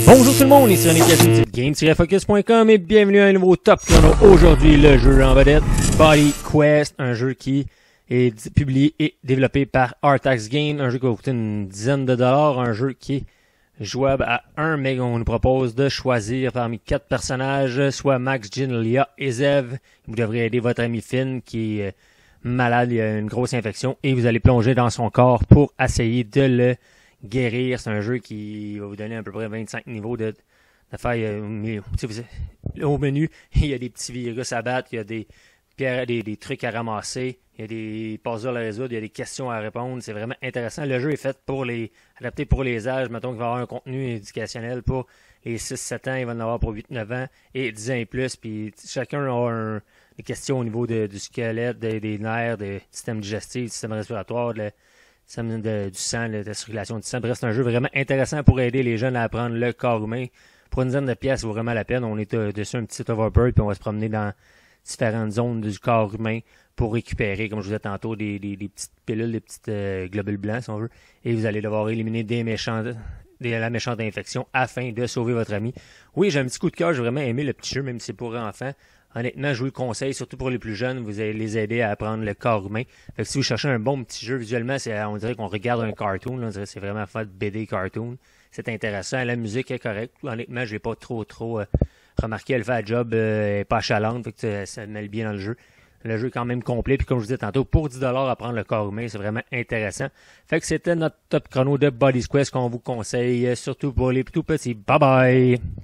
Bonjour tout le monde, ici René Cassou de Game-Focus.com et bienvenue à un nouveau Top Chrono. Aujourd'hui, le jeu en vedette, Body Quest, un jeu qui est publié et développé par Artax Game, un jeu qui va coûter une dizaine de dollars, un jeu qui est jouable à 1, mais on nous propose de choisir parmi 4 personnages, soit Max, Jin, Lia et Zev. Vous devrez aider votre ami Finn qui est malade, il a une grosse infection et vous allez plonger dans son corps pour essayer de le guérir. C'est un jeu qui va vous donner à peu près 25 niveaux de faire. Au menu, il y a des petits virus à battre, il y a des pierres, des trucs à ramasser, il y a des puzzles à résoudre, il y a des questions à répondre. C'est vraiment intéressant. Le jeu est fait adapté pour les âges. Mettons qu'il va y avoir un contenu éducationnel pour les 6-7 ans, il va en avoir pour 8-9 ans et 10 ans et plus. Puis chacun a des questions au niveau du squelette, des nerfs, du système digestif, du système respiratoire, du sang, de la circulation du sang. Bref, c'est un jeu vraiment intéressant pour aider les jeunes à apprendre le corps humain. Pour une dizaine de pièces, ça vaut vraiment la peine. On est dessus un petit site Overbird, puis on va se promener dans différentes zones du corps humain pour récupérer, comme je vous disais tantôt, des petites pilules, des petites globules blancs, si on veut. Et vous allez devoir éliminer la méchante infection afin de sauver votre ami. Oui, j'ai un petit coup de cœur, j'ai vraiment aimé le petit jeu, même si c'est pour enfants. Honnêtement, je vous le conseille, surtout pour les plus jeunes, vous allez les aider à apprendre le corps humain. Fait que si vous cherchez un bon petit jeu, visuellement, on dirait qu'on regarde un cartoon, là, on dirait que c'est vraiment fait de BD cartoon. C'est intéressant, la musique est correcte. Honnêtement, j'ai pas trop remarqué, elle fait un job pas chalante, fait que ça mêle bien dans le jeu. Le jeu est quand même complet, puis comme je vous disais tantôt, pour 10$ apprendre le corps humain, c'est vraiment intéressant. Fait que c'était notre top chrono de Body Quest qu'on vous conseille, surtout pour les tout petits. Bye bye!